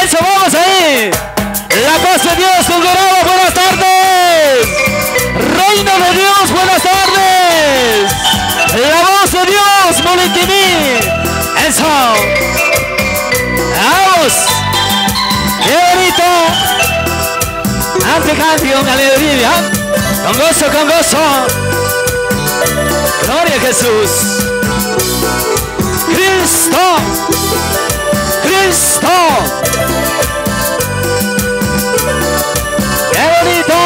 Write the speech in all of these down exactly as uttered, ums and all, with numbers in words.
Eso, vamos ahí. La paz de Dios, Fulgurado, buenas tardes. Reino de Dios, buenas tardes. La voz de Dios, Molitini. Eso. Vamos. Qué bonito. Ante canción, aleluya. Con gozo, con gozo. Gloria a Jesús. Cristo. Cristo. ¡Qué bonito!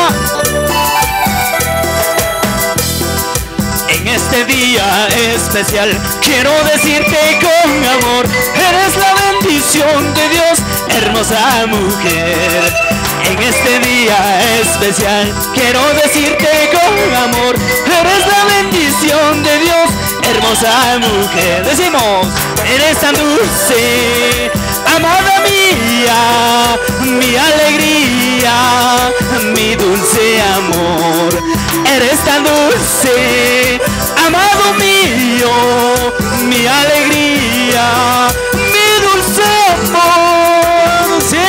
En este día especial quiero decirte con amor, eres la bendición de Dios, hermosa mujer. En este día especial quiero decirte con amor, eres la bendición de Dios, hermosa mujer. Decimos, eres tan dulce, amada mía, mi alegría, mi dulce amor. Eres tan dulce, amado mío, mi alegría, mi dulce amor. ¿Sí?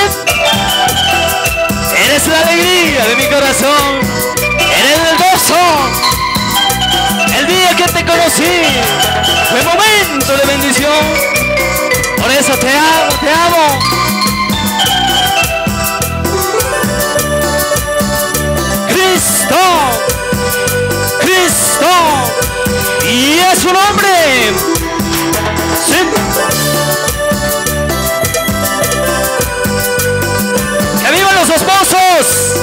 Eres la alegría de mi corazón, eres el gozo. El día que te conocí fue momento de bendición. Por eso te amo, te amo. Cristo, Cristo, y es su nombre. Sí. ¡Que vivan los esposos!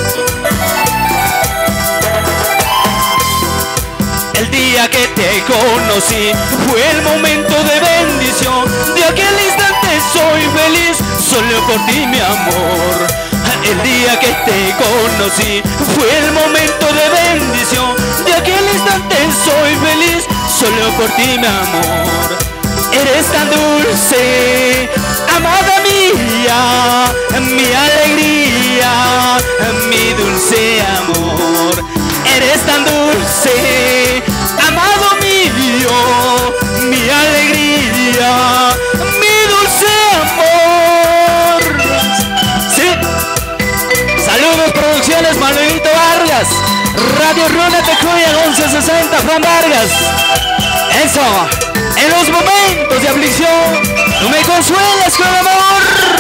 El día que te conocí fue el momento de bendición. De aquel instante soy feliz, solo por ti mi amor. El día que te conocí fue el momento de bendición. De aquel instante soy feliz, solo por ti mi amor. Eres tan dulce, amada mía, mi alegría, mi dulce amor. Eres tan dulce, amado mío, mi alegría, mi dulce amor. Sí. Saludos, Producciones Manuelito Vargas, Radio Runa Tecuya once sesenta, Juan Vargas. Eso, en los momentos de aflicción, tú me consuelas con amor.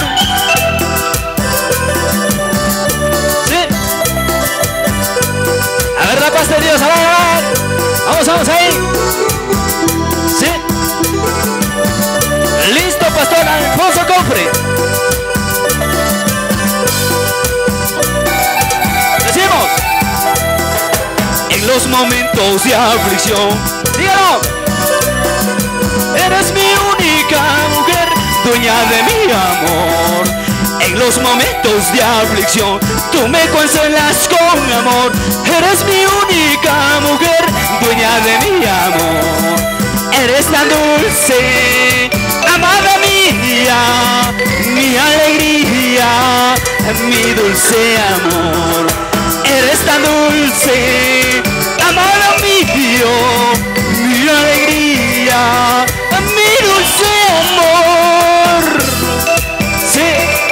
Sí. A ver la paz de Dios, a ver, a ver. Vamos, vamos ahí. Sí. Listo, Pastor Alfonso Cofre. Decimos, en los momentos de aflicción, dígalo. Eres mi única mujer, dueña de mi amor. En los momentos de aflicción, tú me consuelas con amor. Eres mi única mujer, dueña de mi amor. Eres tan dulce, amada mía, mi alegría, mi dulce amor. Eres tan dulce, amado mío, mi alegría, mi dulce amor. Sí,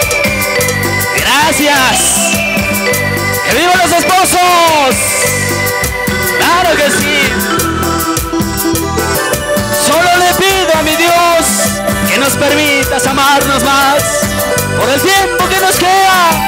gracias. ¡Que vivan los esposos! ¡Claro que sí! Solo le pido a mi Dios que nos permitas amarnos más por el tiempo que nos queda.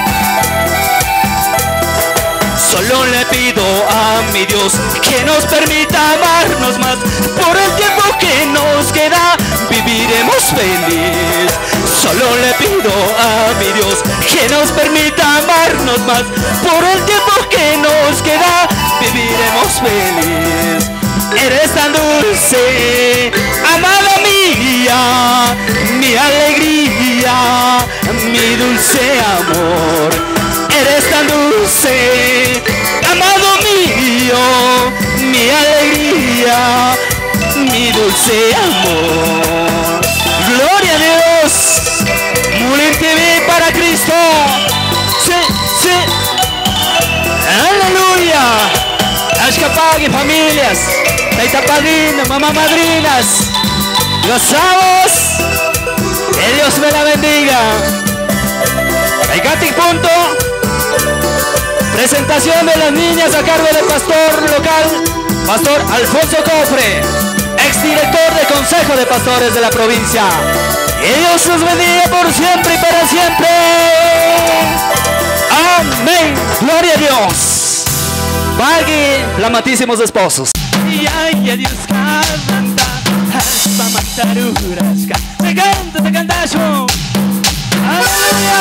Solo le pido a mi Dios que nos permita amarnos más por el tiempo que nos queda, viviremos feliz. Solo le pido a mi Dios que nos permita amarnos más por el tiempo que nos queda, viviremos feliz. Eres tan dulce, amada mía, mi alegría, mi dulce amor. Eres tan dulce, amado mío, mi alegría, mi dulce amor. Gloria a Dios. Mulin T V para Cristo. Sí, sí. Aleluya. Ashkapagi familias, taita padrino, mamá madrinas. Gozamos. Que Dios me la bendiga. Gatic Punto. Presentación de las niñas a cargo del pastor local, Pastor Alfonso Cofre, exdirector del Consejo de Pastores de la provincia. Y Dios los bendiga por siempre y para siempre. Amén. Gloria a Dios. Pagui, flamatísimos esposos. Y ay, adiós, canta, hasta mantarurasca. Te canta, te canta yo. Aleluya.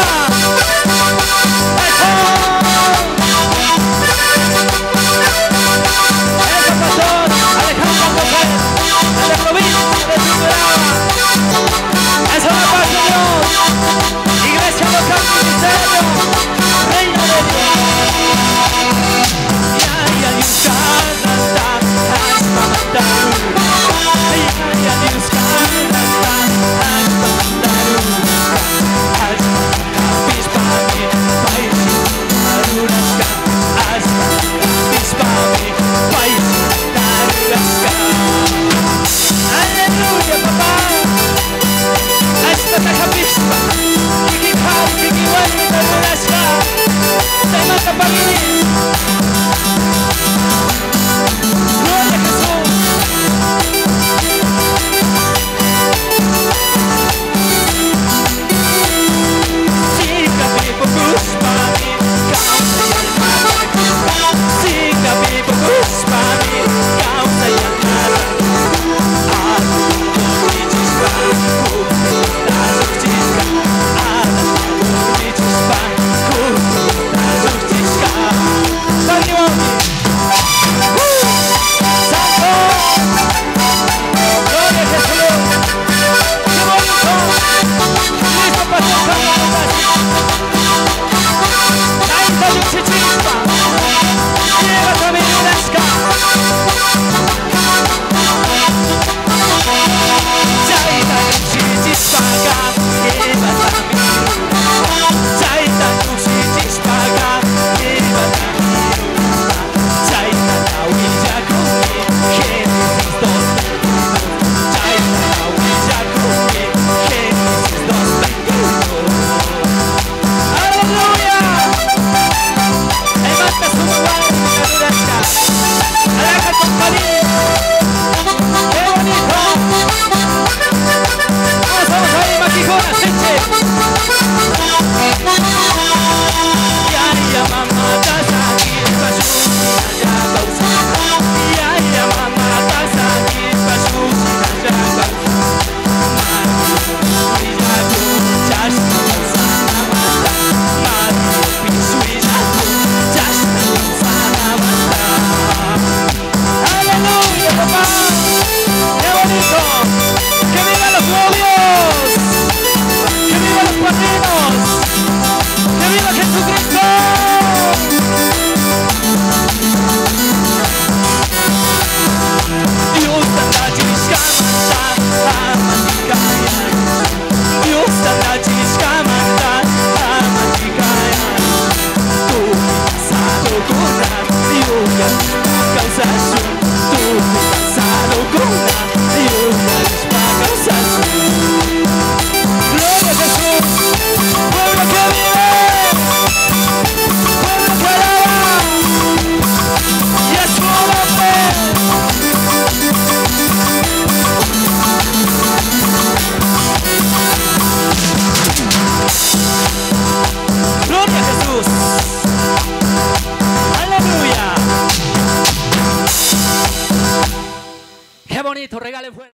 Qué bonito, regale fuerte.